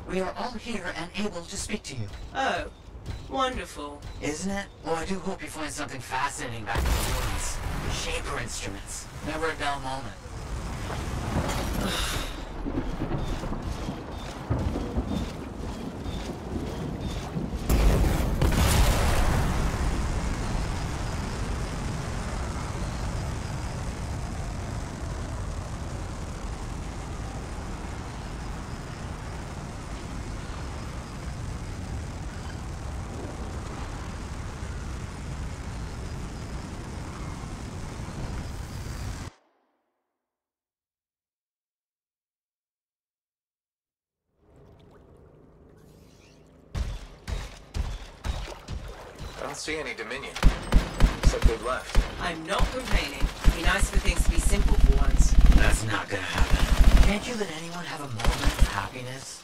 We are all here and able to speak to you. Oh, wonderful. Isn't it? Well, I do hope you find something fascinating back in the ruins. The Shaper instruments. Never a dull moment. I don't see any Dominion. Except they've left. I'm not complaining. Be nice for things to be simple for once. That's not gonna happen. Can't you let anyone have a moment of happiness?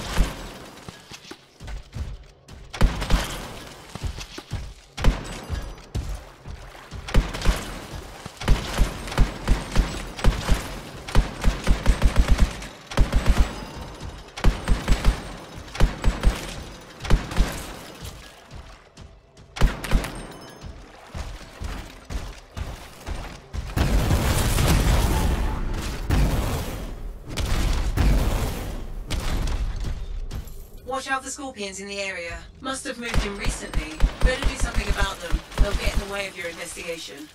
Watch out for scorpions in the area. Must have moved in recently. Better do something about them. They'll get in the way of your investigation.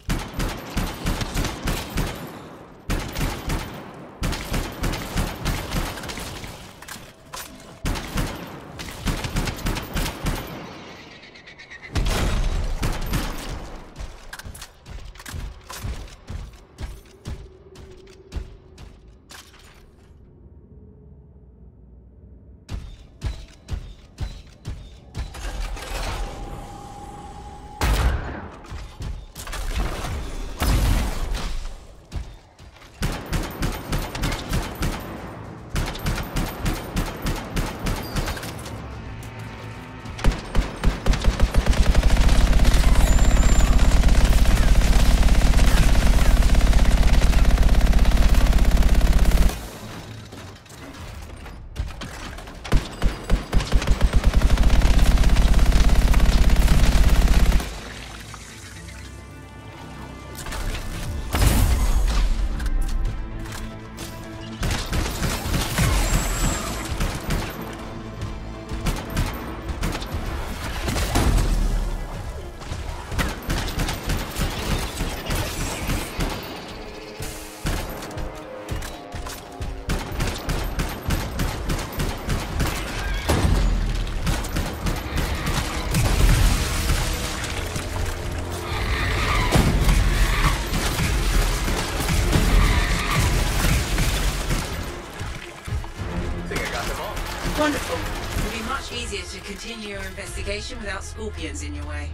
Wonderful. It'll be much easier to continue your investigation without scorpions in your way.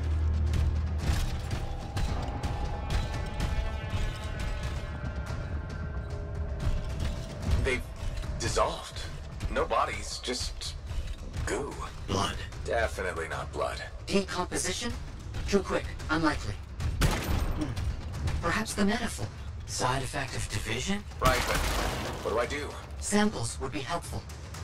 They've dissolved. No bodies, just goo. Blood. Definitely not blood. Decomposition? Too quick. Unlikely. Perhaps the metaphor. Side effect of division? Right, but what do I do? Samples would be helpful.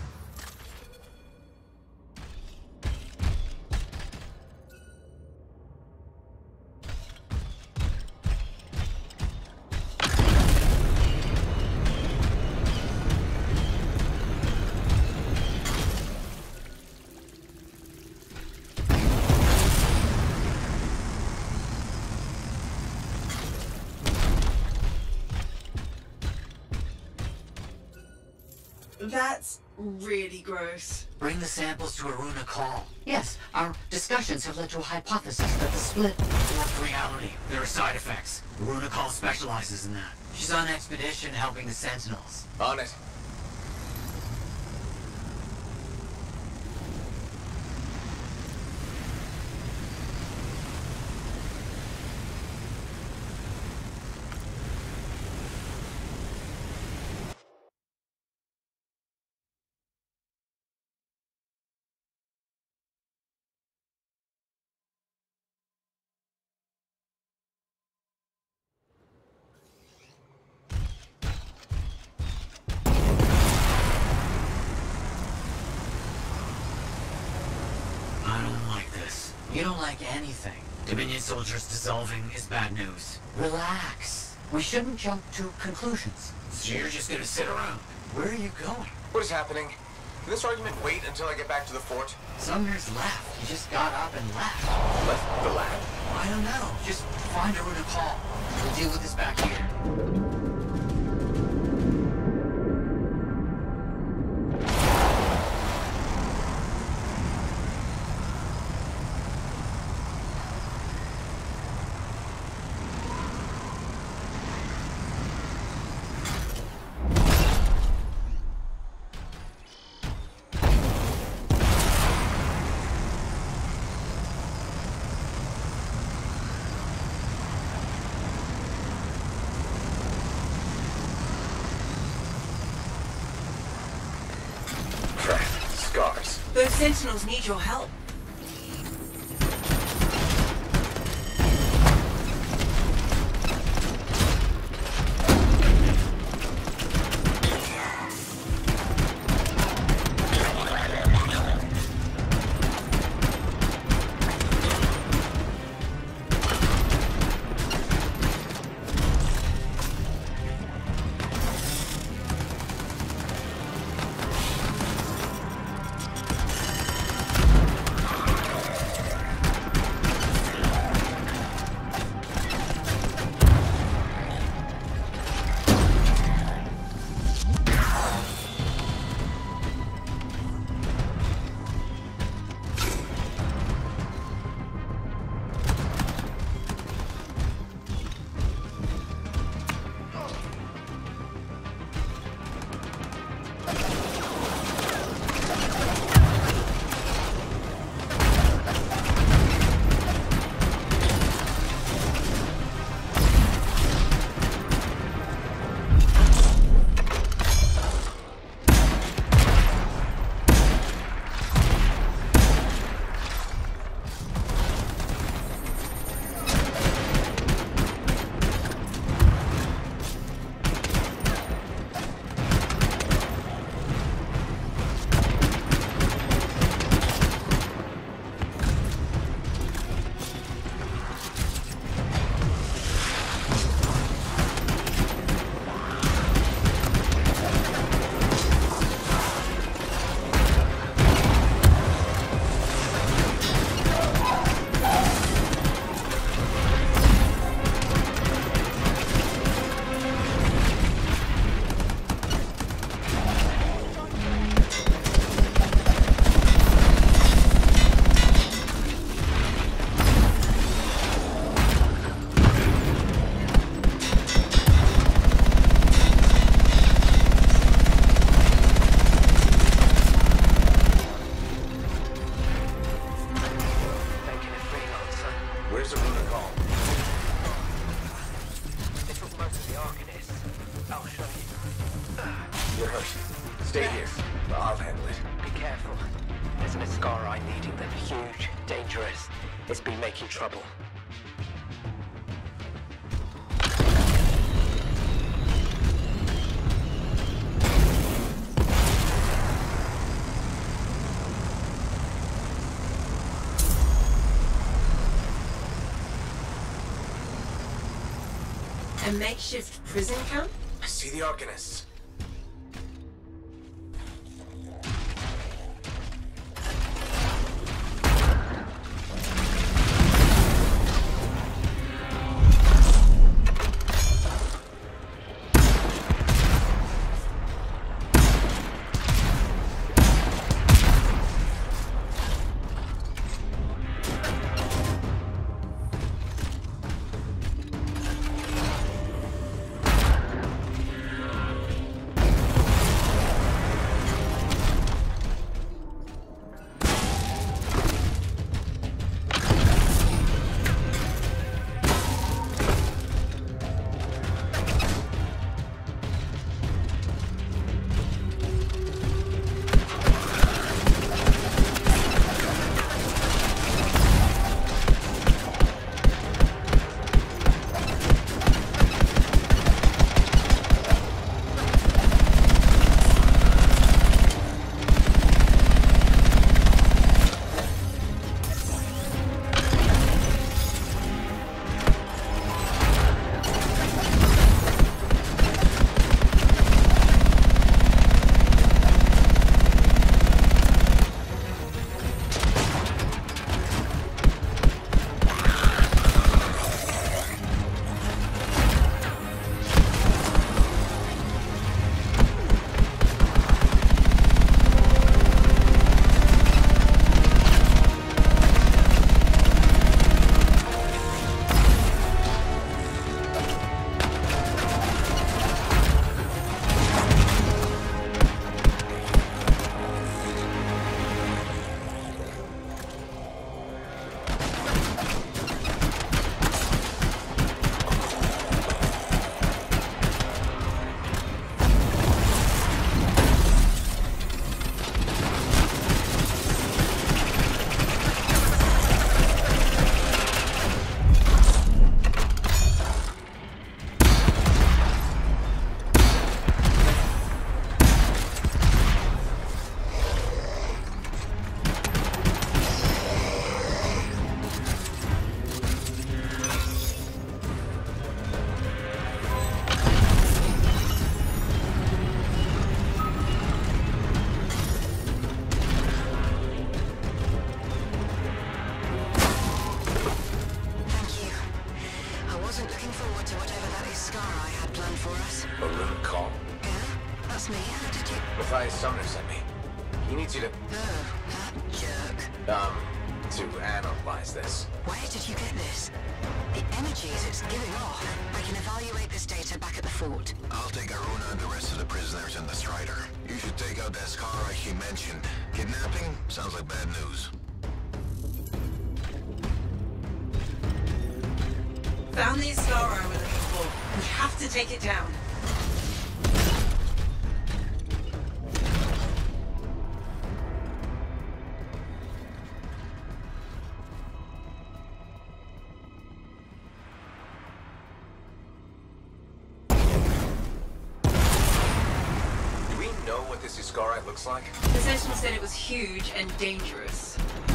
That's really gross. Bring the samples to Aruna Call. Yes, our discussions have led to a hypothesis that the split warped reality. There are side effects. Aruna Call specializes in that. She's on expedition helping the Sentinels. On it. You don't like anything. Dominion soldiers dissolving is bad news. Relax. We shouldn't jump to conclusions. So you're just gonna sit around. Where are you going? What is happening? Can this argument wait until I get back to the fort? Sumner's left. He just got up and left. Left the lab? I don't know. Just find a route to call. We'll deal with this back here. Scars. Those sentinels need your help. Where's the route to call? It took most of the Arcanist. I'll show you. You're hurt. Stay here. I'll handle it. Be careful. There's an Iskari leading them. Huge, dangerous. It's been making trouble. A makeshift prison camp? I see the Arcanists. sent me. He needs you to, That jerk. to analyze this. Where did you get this? The energies it's giving off. I can evaluate this data back at the fort. I'll take Aruna and the rest of the prisoners in the Strider. You should take out that Skara she mentioned. Kidnapping? Sounds like bad news. Found the Iskara we're looking for. We have to take it down. Do we know what this Iskara looks like? The Sentinel said it was huge and dangerous.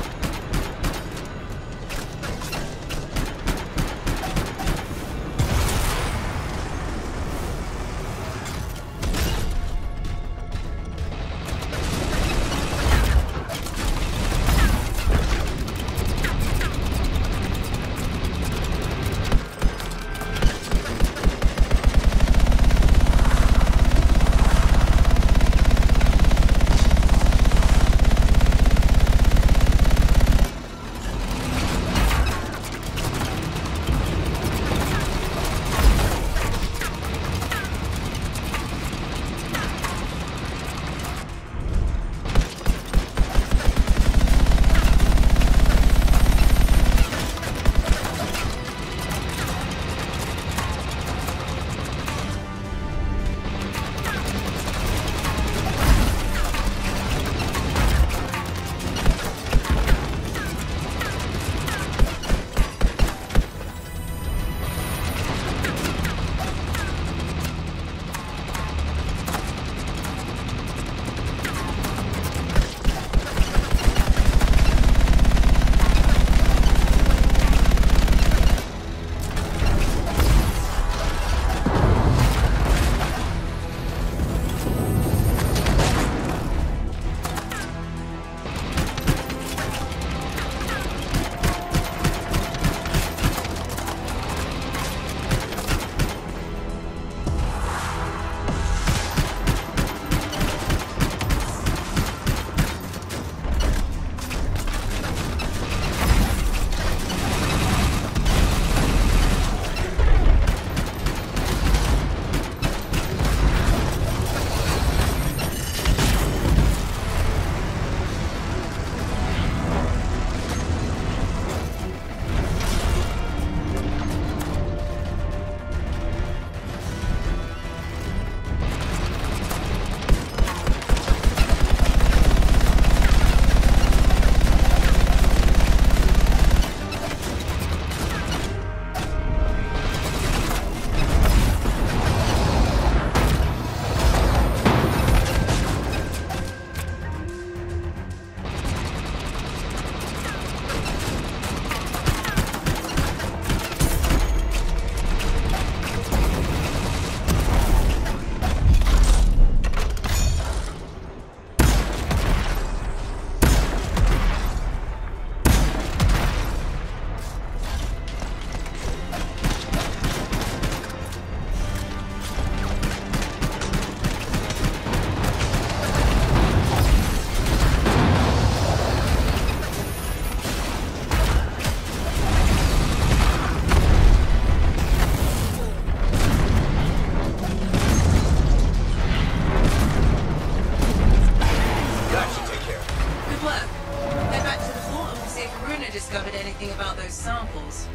samples.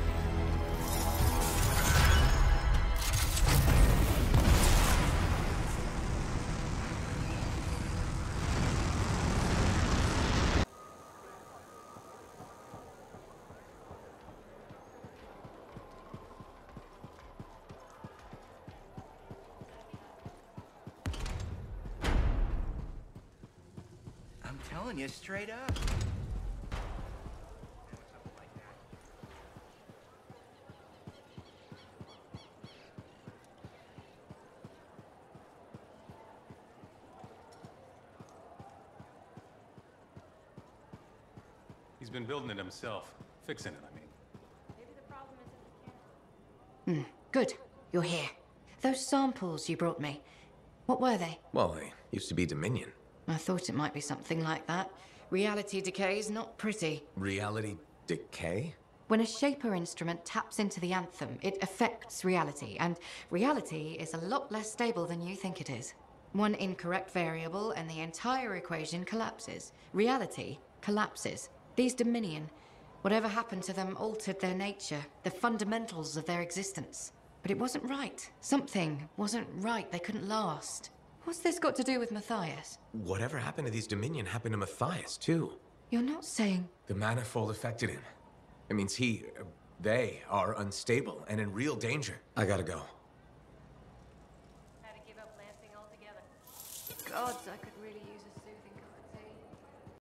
I'm telling you straight up. He's been building it himself. Fixing it, I mean. Maybe the problem isn't the camera. Good. You're here. Those samples you brought me, what were they? Well, they used to be Dominion. I thought it might be something like that. Reality decay's not pretty. Reality decay? When a Shaper instrument taps into the anthem, it affects reality, and reality is a lot less stable than you think it is. One incorrect variable and the entire equation collapses. Reality collapses. These Dominion, whatever happened to them altered their nature, the fundamentals of their existence. But it wasn't right. Something wasn't right. They couldn't last. What's this got to do with Matthias? Whatever happened to these Dominion happened to Matthias, too. You're not saying... The Manifold affected him. It means they are unstable and in real danger. I gotta go. Had to give up Lansing altogether. Gods, I could really